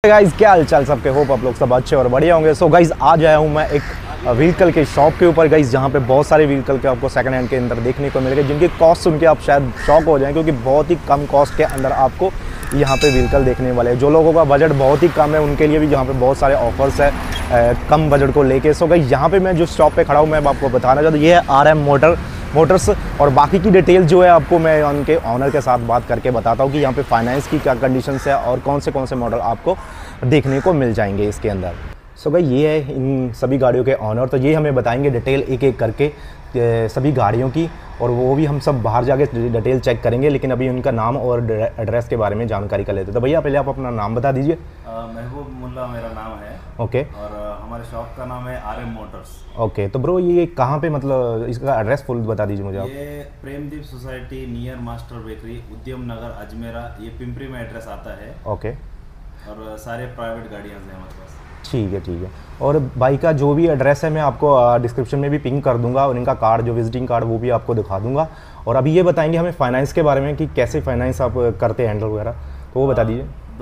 Guys क्या हाल चाल सबके, होप आप लोग सब अच्छे और बढ़िया होंगे। सो गाइस आज आया हूँ मैं एक व्हीकल के शॉप के ऊपर गाइस, जहाँ पे बहुत सारे व्हीकल के आपको सेकंड हैंड के अंदर देखने को मिलेंगे, जिनकी कॉस्ट सुन के आप शायद शॉक हो जाएं, क्योंकि बहुत ही कम कॉस्ट के अंदर आपको यहाँ पे व्हीकल देखने वाले हैं। जो लोगों का बजट बहुत ही कम है उनके लिए भी यहाँ पे बहुत सारे ऑफर्स है कम बजट को लेके। सो गाइस यहाँ पे मैं जो शॉप पे खड़ा हूँ मैं आपको बताना चाहता हूँ, ये है RM मोटर्स। और बाकी की डिटेल जो है आपको मैं उनके ऑनर के साथ बात करके बताता हूँ कि यहाँ पे फाइनेंस की क्या कंडीशंस है और कौन से मॉडल आपको देखने को मिल जाएंगे इसके अंदर। सो भाई ये है इन सभी गाड़ियों के ऑनर, तो ये हमें बताएंगे डिटेल एक एक करके सभी गाड़ियों की, और वो भी हम सब बाहर जाके डिटेल चेक करेंगे। लेकिन अभी उनका नाम और एड्रेस के बारे में जानकारी कर लेते। तो भैया पहले आप अपना नाम बता दीजिए। महबूब मुल्ला मेरा नाम है। ओके। और हमारे शॉप का नाम है RM मोटर्स। ओके, तो ब्रो ये कहाँ पे, मतलब इसका एड्रेस फुल बता दीजिए मुझे आप। ये Premdeep society near master bakery, Udyam Nagar, Ajmera, ये पिंपरी में एड्रेस आता है। ओके। और सारे प्राइवेट गाड़ियाँ हैं हमारे पास। ठीक है। और बाइक का जो भी एड्रेस है मैं आपको डिस्क्रिप्शन में भी पिंग कर दूंगा, और इनका कार्ड जो विजिटिंग कार्ड वो भी आपको दिखा दूंगा। और अभी ये बताएंगे हमें फाइनेंस के बारे में कि कैसे फाइनेंस आप करते हैं, हैंडल वगैरह, तो वो बता दीजिए।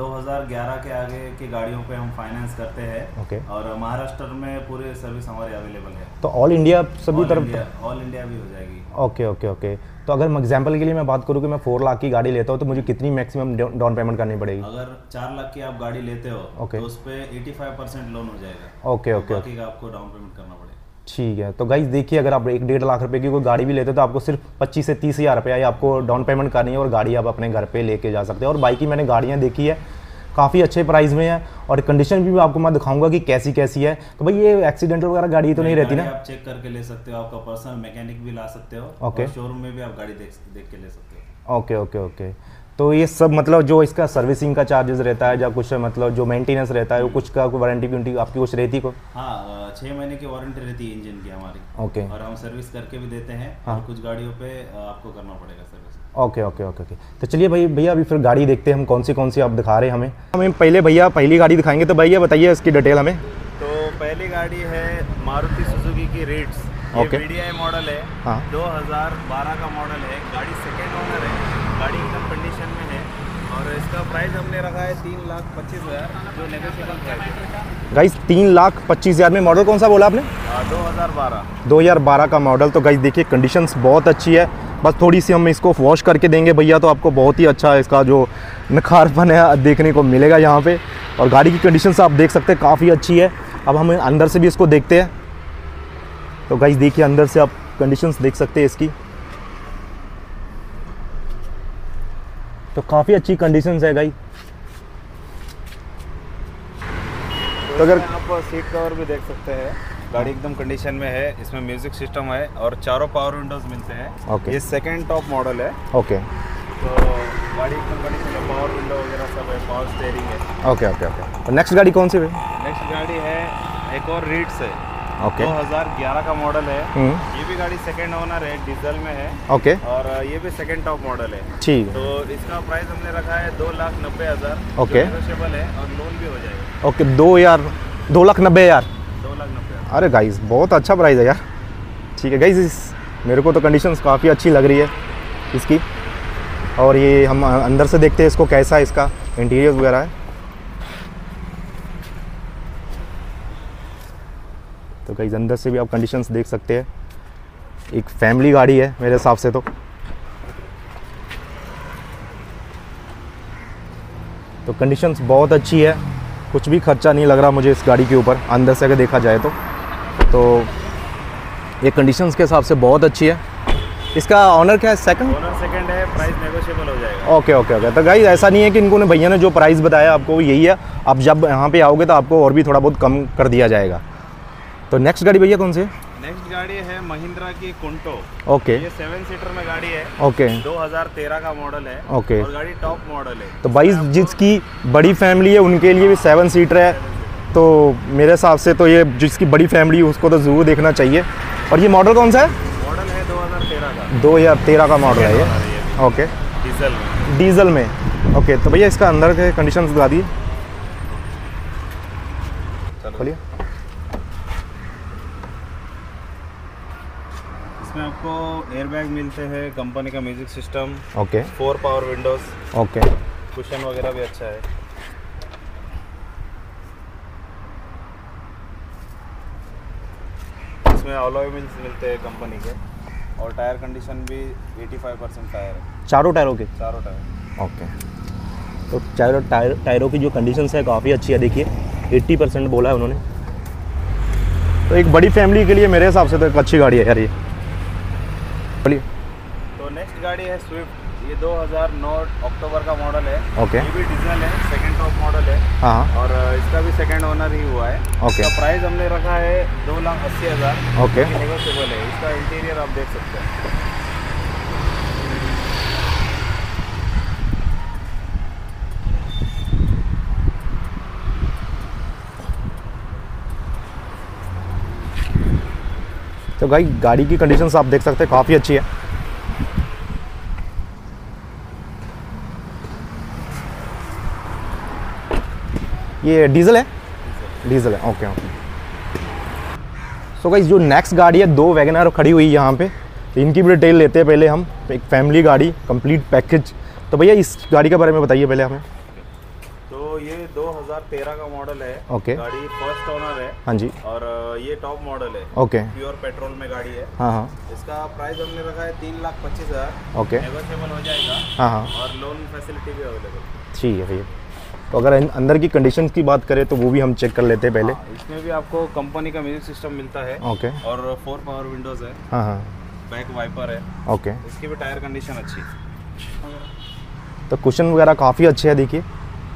2011 के आगे की गाड़ियों पे हम फाइनेंस करते हैं। ओके। और महाराष्ट्र में पूरे सर्विस हमारी अवेलेबल है। तो ऑल इंडिया सभी तरफ? ऑल इंडिया भी हो जाएगी। ओके। तो अगर एग्जांपल के लिए मैं बात करूँ कि मैं 4 लाख की गाड़ी लेता हूँ तो मुझे कितनी मैक्सिमम डाउन पेमेंट करनी पड़ेगी? अगर 4 लाख की आप गाड़ी लेते हो तो उस पे 85% लोन हो जाएगा। ओके। बाकी का आपको डाउन पेमेंट करना पड़ेगा। ठीक है। तो गाइस देखिए, अगर आप 1-1.5 लाख रुपए की कोई गाड़ी भी लेते हो तो आपको सिर्फ 25 से 30 हज़ार रुपये आपको डाउन पेमेंट करनी है, और गाड़ी आप अपने घर पे लेके जा सकते हैं। और बाइक की मैंने गाड़ियाँ देखी है, काफ़ी अच्छे प्राइस में है, और कंडीशन भी आपको मैं दिखाऊंगा कि कैसी है। तो भाई ये एक्सीडेंटल वगैरह गाड़ी तो नहीं रहती ना? आप चेक करके ले सकते हो, आपका पर्सनल मैकेनिक भी ला सकते हो। ओके। और शोरूम में भी आप गाड़ी देख के ले सकते हो। ओके। तो ये सब मतलब जो इसका सर्विसिंग का चार्जेस रहता है या कुछ, मतलब जो मेंटेनेंस रहता है वो कुछ का वारंटी आपकी कुछ रहती को? हाँ, 6 महीने की वारंटी रहती है इंजन की हमारी। ओके। और हम सर्विस करके भी देते हैं। हाँ। और कुछ गाड़ियों पे आपको करना पड़ेगा सर्विस। ओके। तो चलिए भैया अभी फिर गाड़ी देखते हैं हम, कौन सी आप दिखा रहे हैं हमें पहले। भैया पहली गाड़ी दिखाएंगे, तो भैया बताइए इसकी डिटेल हमें। तो पहली गाड़ी है मारुति सुजुकी की रिट्स। ओके। VDI मॉडल है। हाँ। 2012 का मॉडल है। गाड़ी सेकेंड ओनर है। गाड़ी एकदम कंडीशन में है। और इसका प्राइस हमने रखा है 3,25,000, जो नेगोशिएबल प्राइस है। गाइस 3,25,000 में। मॉडल कौन सा बोला आपने? 2012 का मॉडल। तो गाइस देखिए कंडीशंस बहुत अच्छी है, बस थोड़ी सी हम इसको वॉश करके देंगे भैया तो आपको बहुत ही अच्छा इसका जो निखारपन है देखने को मिलेगा यहाँ पे। और गाड़ी की कंडीशंस आप देख सकते हैं काफ़ी अच्छी है। अब हम अंदर से भी इसको देखते हैं। तो गाइस देखिए अंदर से आप कंडीशंस देख सकते हैं इसकी, तो काफ़ी अच्छी कंडीशंस है गाइस। तो अगर आप सीट कवर भी देख सकते हैं, गाड़ी एकदम कंडीशन में है। इसमें म्यूजिक सिस्टम है और चारों पावर विंडोज मिलते हैं। ओके। ये सेकंड टॉप मॉडल है। ओके। तो गाड़ी एकदम कंडीशन में, पावर विंडो वगैरह सब है, पावर स्टीयरिंग है। ओके। तो नेक्स्ट गाड़ी कौन सी है? नेक्स्ट गाड़ी है एक और रिट्स है। ओके। 2011 का मॉडल है। ये भी गाड़ी सेकंड ओनर है, डीजल में है। ओके। और ये भी सेकंड टॉप मॉडल है। ठीक है। तो इसका प्राइस हमने रखा है 2,90,000। ओके। नेगोशिएबल है और लोन भी हो जाएगा। ओके। 2,90,000। 2,90,000। अरे गाइस बहुत अच्छा प्राइस है यार। ठीक है गाइस, मेरे को तो कंडीशंस काफ़ी अच्छी लग रही है इसकी। और ये हम अंदर से देखते हैं इसको, कैसा इसका इंटीरियर वगैरह है। तो गाइस अंदर से भी आप कंडीशंस देख सकते हैं। एक फैमिली गाड़ी है मेरे हिसाब से। तो कंडीशंस बहुत अच्छी है, कुछ भी खर्चा नहीं लग रहा मुझे इस गाड़ी के ऊपर, अंदर से अगर देखा जाए तो ये कंडीशंस के हिसाब से बहुत अच्छी है। इसका ऑनर क्या है? सेकंड है। प्राइस नेगोशिएबल हो जाएगा। ओके। तो गाइस ऐसा नहीं है कि इनको भैया ने जो प्राइस बताया आपको यही है, आप जब यहाँ पे आओगे तो आपको और भी थोड़ा बहुत कम कर दिया जाएगा। तो नेक्स्ट गाड़ी भैया कौन सी है? नेक्स्ट गाड़ी है महिंद्रा की कुंटो। ओके। ये 7 सीटर में गाड़ी है। ओके। 2013 का मॉडल है। ओके। और गाड़ी टॉप मॉडल है। तो भाई जिसकी बड़ी फैमिली है उनके लिए भी 7 सीटर है, तो मेरे हिसाब से तो ये जिसकी बड़ी फैमिली है उसको तो ज़रूर देखना चाहिए। और ये मॉडल कौन सा है? मॉडल है 2013 का। 2013 का मॉडल है ये। ओके। डीजल में। ओके। तो भैया इसका अंदर के कंडीशंस बता दिए। बोलिए। इसमें आपको एयरबैग मिलते हैं, कंपनी का music system. Okay. 4 power windows. Okay. Cushion वगैरह भी अच्छा है। इसमें अलॉय व्हील्स मिलते हैं कंपनी के, और टायर कंडीशन भी 85% टायर है, चारों टायरों के? चारों टायर। ओके, तो चारों टायरों की जो कंडीशंस है काफ़ी अच्छी है। देखिए 80% बोला है उन्होंने, तो एक बड़ी फैमिली के लिए मेरे हिसाब से तो एक अच्छी गाड़ी है यार ये। बोलिए। तो नेक्स्ट गाड़ी है स्विफ्ट, ये 2009 अक्टूबर का मॉडल है। ओके। ये भी डीजल है, सेकंड टॉप मॉडल है। हाँ। और इसका भी सेकंड ओनर ही हुआ है। ओके। इसका प्राइस हमने रखा है 2,80,000। ओके। नेगोशिएबल है। इसका इंटीरियर आप देख सकते हैं। तो भाई गाड़ी की कंडीशंस आप देख सकते हैं काफ़ी अच्छी है। ये डीजल है? डीजल है, ओके ओके। सो गाइस जो नेक्स्ट गाड़ी है, 2 वैगनआर खड़ी हुई है यहाँ पे, तो इनकी भी डिटेल लेते हैं पहले हम। एक फैमिली गाड़ी, कंप्लीट पैकेज। तो भैया इस गाड़ी के बारे में बताइए पहले हमें। तो ये 2013 का मॉडल है। ओके। गाड़ी फर्स्ट ओनर है। हाँ जी। और ये टॉप मॉडल है। ओके। प्योर पेट्रोल में गाड़ी है। हाँ हाँ। इसका प्राइस हमने रखा है 3,25,000। ओके। नेगोशिएबल हो जाएगा। हाँ हाँ। और लोन फैसिलिटी भी अवेलेबल। ठीक है भैया। तो अगर अंदर की कंडीशन की बात करें तो वो भी हम चेक कर लेते हैं पहले। इसमें भी आपको कंपनी का म्यूजिक सिस्टम मिलता है। ओके। और 4 पावर विंडोज है। हाँ हाँ। बैक वाइपर है। ओके। इसकी भी टायर कंडीशन अच्छी है। तो कुशन वगैरह काफ़ी अच्छे है देखिए।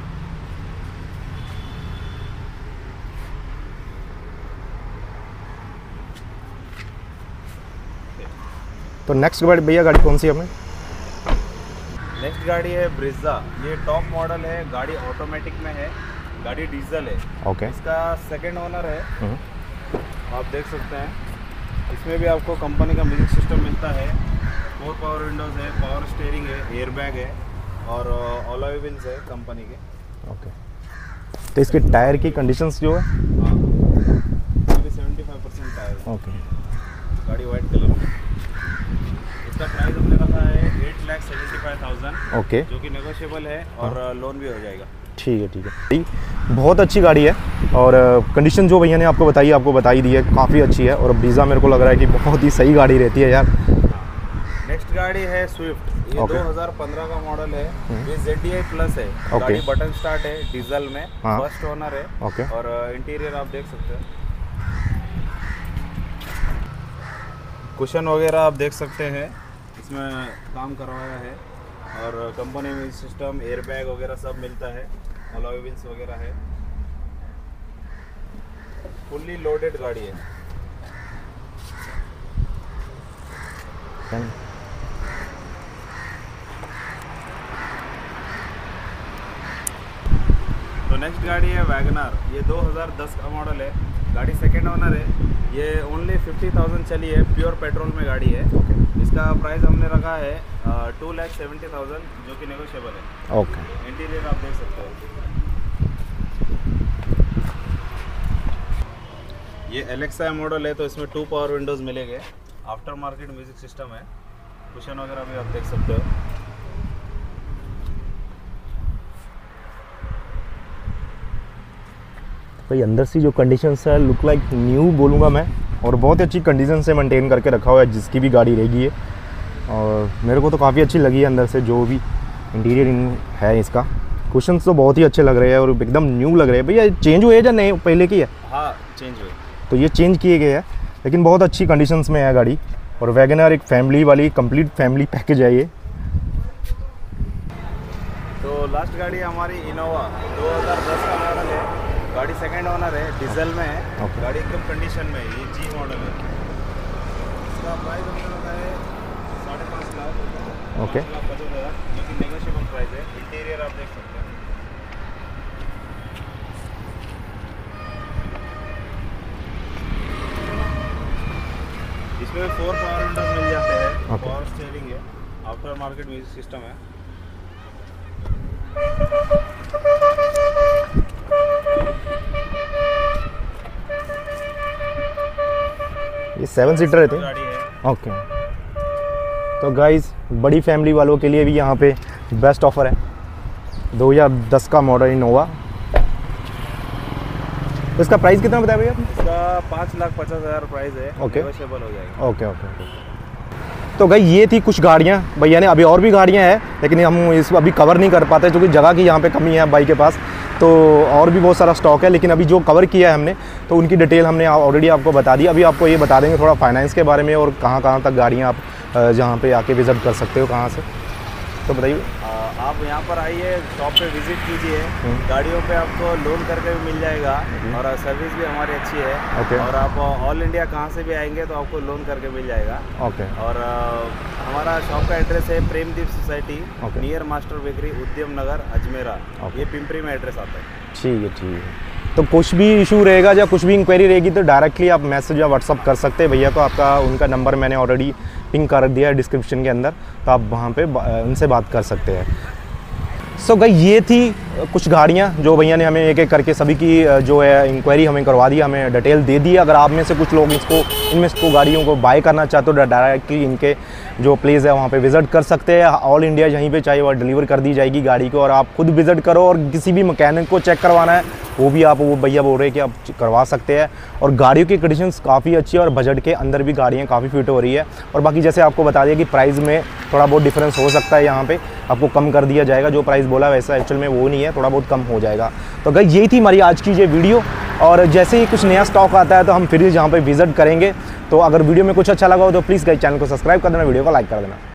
तो नेक्स्ट गाड़ी भैया, गाड़ी कौन सी है हमें? नेक्स्ट गाड़ी है ब्रिज़ा। ये टॉप मॉडल है। गाड़ी ऑटोमेटिक में है। गाड़ी डीजल है। ओके। इसका सेकंड ओनर है। आप देख सकते हैं। इसमें भी आपको कंपनी का म्यूजिक सिस्टम मिलता है। 4 पावर विंडोज है, पावर स्टीयरिंग है, एयरबैग है और अलॉय व्हील्स है कंपनी के। ओके। तो इसके टायर की कंडीशंस जो है? हाँ, ये भी 75% टायर है। ओके। गाड़ी वाइट कलर में। इसका प्राइस हमने रखा है 8,75,000। ओके। जो कि नेगोशिएबल है और लोन भी हो जाएगा। ठीक है ठीक है। बहुत अच्छी गाड़ी है और कंडीशन जो भैया ने आपको बताई, आपको बताई दी है, काफ़ी अच्छी है। और ब्रीज़ा मेरे को लग रहा है कि बहुत ही सही गाड़ी रहती है यार। नेक्स्ट गाड़ी है स्विफ्ट। ये 2015 का मॉडल है। ये ZDI प्लस है। गाड़ी बटन स्टार्ट है, डीजल में। फर्स्ट ओनर है। ओके। और इंटीरियर आप देख सकते हैं। कुशन वगैरह आप देख सकते हैं। इसमें काम करवाया है। और कंपनी में सिस्टम, एयरबैग वगैरह सब मिलता है। अलॉय व्हील्स वगैरह है। फुल्ली लोडेड गाड़ी है। तो नेक्स्ट गाड़ी है वैगनआर। ये 2010 का मॉडल है। गाड़ी सेकेंड ओनर है। ये ओनली 50,000 चली है। प्योर पेट्रोल में गाड़ी है। इसका प्राइस हमने रखा है 2,70,000 जो कि नेगोशिएबल है। ओके। इंटीरियर आप देख सकते हो। ये एलेक्सा मॉडल है, तो इसमें 2 पावर विंडोज़ मिलेंगे। आफ्टर मार्केट म्यूजिक सिस्टम है। कुशन वगैरह भी आप देख सकते हो। भाई अंदर से जो कंडीशंस है, लुक लाइक न्यू बोलूँगा मैं। और बहुत अच्छी कंडीशन से मेंटेन करके रखा हुआ है जिसकी भी गाड़ी रहेगी है। और मेरे को तो काफ़ी अच्छी लगी है अंदर से जो भी इंटीरियर है इसका। कुशन्स तो बहुत ही अच्छे लग रहे हैं और एकदम न्यू लग रहे हैं। भैया चेंज हुए या नहीं, पहले की है? हाँ, चेंज हुए। तो ये चेंज किए गए हैं, लेकिन बहुत अच्छी कंडीशंस में है गाड़ी। और वैगनआर एक फैमिली वाली कंप्लीट फैमिली पैकेज है ये। तो लास्ट गाड़ी हमारी इनोवा 2010 का मॉडल है। गाड़ी सेकंड ओनर है, डीजल में है। गाड़ी एकदम कंडीशन में है। ये G मॉडल है। इसका प्राइस हमने रखा है 5.5 लाख। ओके। 5,50,000 जो कि नेगोशिएबल प्राइस है। इंटीरियर आप देख सकते हैं। इसमें 4 पावर विंडोज मिल जाते हैं। पावर स्टीयरिंग है। आफ्टर मार्केट म्यूजिक सिस्टम है। ये 7 सीटर रहते हैं। गाड़ी है। ओके। तो गाइस बड़ी फैमिली वालों के लिए भी यहाँ पे बेस्ट ऑफर है। 2010 का मॉडल इनोवा। इसका प्राइस कितना बताया भैया? इसका 5,50,000 प्राइस है। ओके, नेगोशिएबल हो जाएगा। Okay okay. तो भाई ये थी कुछ गाड़ियाँ भैया ने, अभी और भी गाड़ियाँ हैं लेकिन हम इसको अभी कवर नहीं कर पाते क्योंकि जगह की यहाँ पे कमी है भाई के पास, तो और भी बहुत सारा स्टॉक है। लेकिन अभी जो कवर किया है हमने तो उनकी डिटेल हमने ऑलरेडी आपको बता दी। अभी आपको ये बता देंगे थोड़ा फाइनेंस के बारे में और कहाँ तक गाड़ियाँ आप जहाँ पे आके विज़िट कर सकते हो, कहाँ से, तो बताइए। आप यहाँ पर आइए, शॉप पे विजिट कीजिए। गाड़ियों पे आपको लोन करके भी मिल जाएगा और सर्विस भी हमारी अच्छी है। ओके। और आप ऑल इंडिया कहाँ से भी आएंगे तो आपको लोन करके मिल जाएगा। ओके। और हमारा शॉप का एड्रेस है Premdeep society, near master bakery, Udyam Nagar, Ajmera. ये पिंपरी में एड्रेस आता है। ठीक है, ठीक है। तो कुछ भी इशू रहेगा या कुछ भी इंक्वायरी रहेगी तो डायरेक्टली आप मैसेज या व्हाट्सअप कर सकते हैं भैया को। आपका उनका नंबर मैंने ऑलरेडी पिंक कर दिया है डिस्क्रिप्शन के अंदर, तो आप वहाँ पे उनसे बात कर सकते हैं। सो भाई ये थी कुछ गाड़ियाँ जो भैया ने हमें एक एक करके सभी की जो है इंक्वायरी हमें करवा दी, हमें डिटेल दे दी। अगर आप में से कुछ लोग इनको गाड़ियों को बाय करना चाहते हो डायरेक्टली इनके जो प्लेस है वहाँ पे विज़िट कर सकते हैं। ऑल इंडिया यहीं पे चाहिए वह डिलीवर कर दी जाएगी गाड़ी को, और आप खुद विज़िट करो। और किसी भी मैकेनिक को चेक करवाना है वो भी वो भैया बोल रहे हैं कि आप करवा सकते हैं। और गाड़ियों की कंडीशंस काफ़ी अच्छी है और बजट के अंदर भी गाड़ियाँ काफ़ी फिट हो रही है। और बाकी जैसे आपको बता दिया कि प्राइस में थोड़ा बहुत डिफरेंस हो सकता है, यहाँ पे आपको कम कर दिया जाएगा। जो प्राइस बोला वैसा एक्चुअल में वो नहीं है, थोड़ा बहुत कम हो जाएगा। तो गाइस यही थी हमारी आज की ये वीडियो, और जैसे ही कुछ नया स्टॉक आता है तो हम फिर जहाँ पे विज़िट करेंगे। तो अगर वीडियो में कुछ अच्छा लगा हो तो प्लीज़ गाइस चैनल को सब्सक्राइब कर देना, वीडियो को लाइक कर देना।